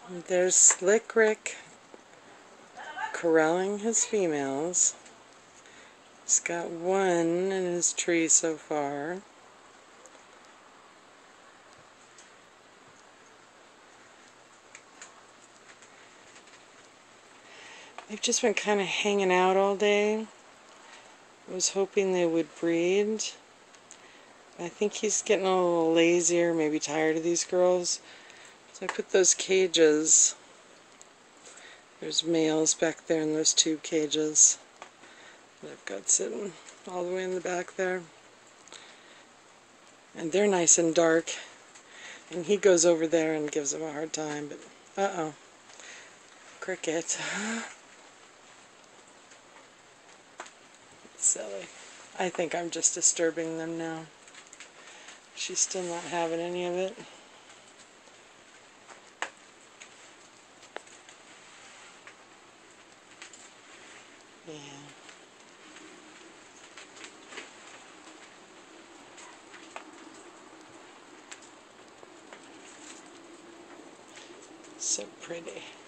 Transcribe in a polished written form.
And there's Slick Rick corralling his females. He's got one in his tree so far. They've just been kind of hanging out all day. I was hoping they would breed. I think he's getting a little lazier, maybe tired of these girls. So I put those cages. There's males back there in those 2 cages that I've got sitting all the way in the back there. And they're nice and dark. And he goes over there and gives them a hard time, but uh-oh. Cricket. Silly. I think I'm just disturbing them now. She's still not having any of it. Yeah. So pretty.